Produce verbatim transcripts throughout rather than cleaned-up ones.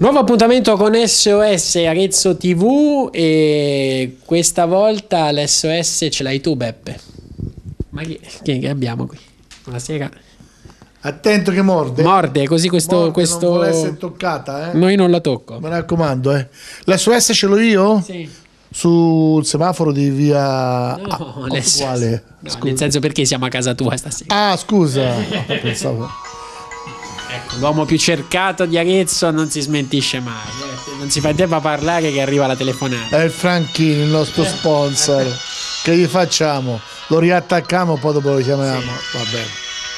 Nuovo appuntamento con S O S Arezzo T V e questa volta l'S O S ce l'hai tu, Beppe. Ma che, che, che abbiamo qui? Buonasera. Attento che morde. Morde, così questo... Morde, questo... non vuole essere toccata, eh? No, io non la tocco. Mi raccomando, eh. L'S O S ce l'ho io? Sì. Sul semaforo di via... No, ah, l'S O S. quale? No, nel senso, perché siamo a casa tua stasera? Ah, scusa. No, pensavo... Ecco, l'uomo più cercato di Arezzo non si smentisce mai, eh. Non si fa tempo a parlare che arriva la telefonata. È il Franchini, il nostro sponsor. Che gli facciamo? Lo riattacchiamo, poi dopo lo chiamiamo. Sì. Va bene.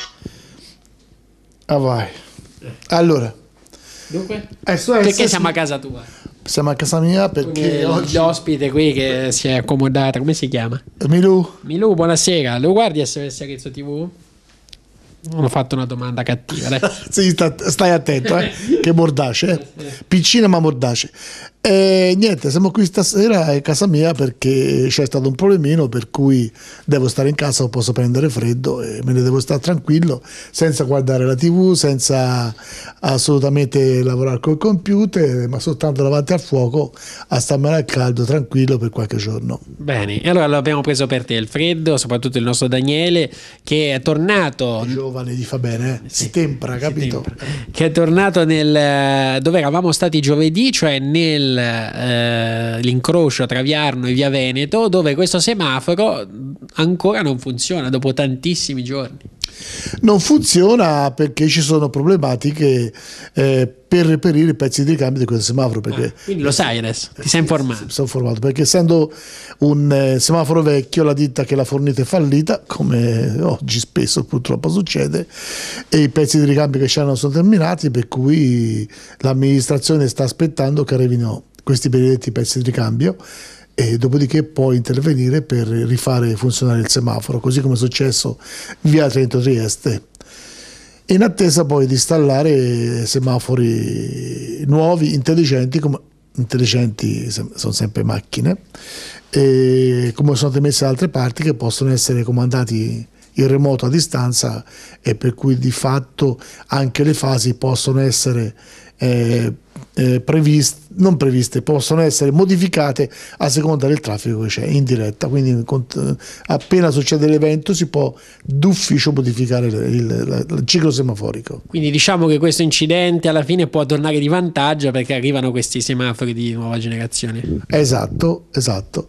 Ah, vai. Allora. Dunque? S O S, perché sì. siamo a casa tua? Siamo a casa mia perché oggi... L'ospite qui che si è accomodata, come si chiama? Milù. Milù, buonasera. Lo guardi S O S Arezzo T V? Non ho fatto una domanda cattiva, dai. Sì, sta, stai attento, eh? Che mordace, eh? Piccina ma mordace. E niente, siamo qui stasera a casa mia perché c'è stato un problemino per cui devo stare in casa, non posso prendere freddo e me ne devo stare tranquillo, senza guardare la tivù, senza assolutamente lavorare col computer, ma soltanto davanti al fuoco a starmene al caldo, tranquillo per qualche giorno. Bene, e allora l'abbiamo preso per te il freddo, soprattutto il nostro Daniele, che è tornato... Giovane, gli fa bene, eh? Si tempra, capito? Si tempra. Che è tornato nel... dove eravamo stati giovedì, cioè nel Eh, l'incrocio tra Viarno e Via Veneto, dove questo semaforo ancora non funziona dopo tantissimi giorni. Non funziona perché ci sono problematiche eh, per reperire i pezzi di ricambio di questo semaforo. Perché, ah, quindi lo sai adesso, ti sei informato. Mi sono informato perché essendo un eh, semaforo vecchio, la ditta che l'ha fornito è fallita, come oggi spesso purtroppo succede, e i pezzi di ricambio che c'erano sono terminati, per cui l'amministrazione sta aspettando che arrivino questi benedetti pezzi di ricambio e dopodiché può intervenire per rifare funzionare il semaforo, così come è successo in via Trento Trieste, in attesa poi di installare semafori nuovi, intelligenti, come intelligenti sono sempre macchine, e come sono state messe da altre parti, che possono essere comandati in remoto a distanza e per cui di fatto anche le fasi possono essere eh, eh, previste, non previste, possono essere modificate a seconda del traffico che c'è in diretta, quindi appena succede l'evento si può d'ufficio modificare il, il, il ciclo semaforico. Quindi diciamo che questo incidente alla fine può tornare di vantaggio perché arrivano questi semafori di nuova generazione. Esatto, esatto.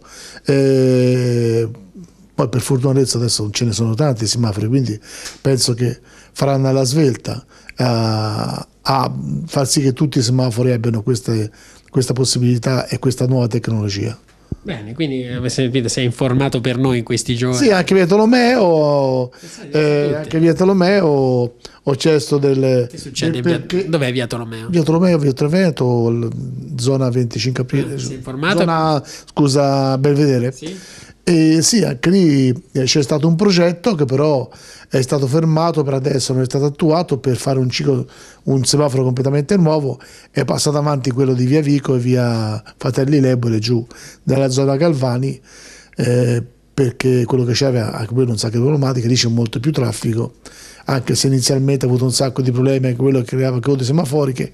Eh, Poi per fortuna adesso, adesso non ce ne sono tanti semafori, quindi penso che faranno alla svelta a, a far sì che tutti i semafori abbiano queste, questa possibilità e questa nuova tecnologia. Bene, quindi sentite, sei informato per noi in questi giorni. Sì, anche via Tolomeo, eh, anche via Tolomeo ho chiesto del... Che succede? del Via, dov'è via Tolomeo? Via Tolomeo, via Treveto, zona venticinque aprile. Ah, sei informato? Zona, scusa, Belvedere. Sì. E sì, anche lì c'è stato un progetto che però è stato fermato per adesso, non è stato attuato, per fare un ciclo, un semaforo completamente nuovo. È passato avanti quello di via Vico e via Fratelli Lebole giù nella zona Galvani, eh, perché quello che c'era anche quello un sacco di problematiche, lì c'è molto più traffico, anche se inizialmente ha avuto un sacco di problemi anche quello che creava code semaforiche,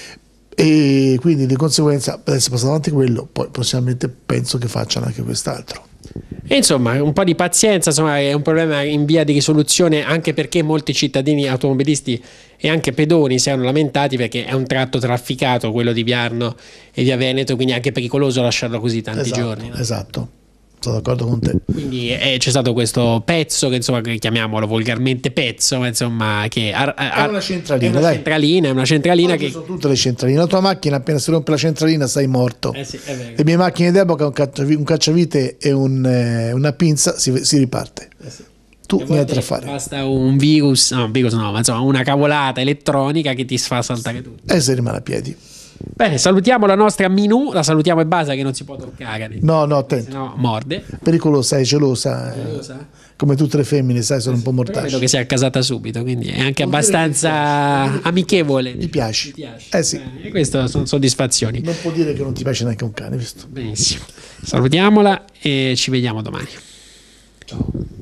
e quindi di conseguenza adesso è passato avanti quello, poi prossimamente penso che facciano anche quest'altro. E insomma, un po' di pazienza, insomma, è un problema in via di risoluzione, anche perché molti cittadini automobilisti e anche pedoni si erano lamentati perché è un tratto trafficato quello di Viarno e via Veneto, quindi è anche pericoloso lasciarlo così tanti esatto, giorni. No? Esatto. Sono d'accordo con te. Quindi eh, c'è stato questo pezzo che insomma che chiamiamolo volgarmente pezzo, ma insomma che ha, ha, è una centralina, è una dai. centralina, è una centralina che sono tutte le centraline. La tua macchina appena si rompe la centralina sei morto. Eh sì, è vero. Le mie macchine d'epoca un, cacciav- un cacciavite e un, eh, una pinza si, si riparte. Eh sì. Tu niente da fare. Basta un virus, no, un virus no, ma insomma una cavolata elettronica che ti fa saltare tutto. E si rimane a piedi. Bene, salutiamo la nostra Minù, la salutiamo e basta che non si può toccare. No, no, attento. No, morde. Pericolosa, è gelosa. Gelosa? Eh, come tutte le femmine, sai, sono un po' mortacce. Vedo che si è accasata subito, quindi è anche abbastanza amichevole. Mi piace. Mi piace. Eh sì. Bene, e queste sono soddisfazioni. Non può dire che non ti piace neanche un cane, visto? Benissimo. Salutiamola e ci vediamo domani. Ciao.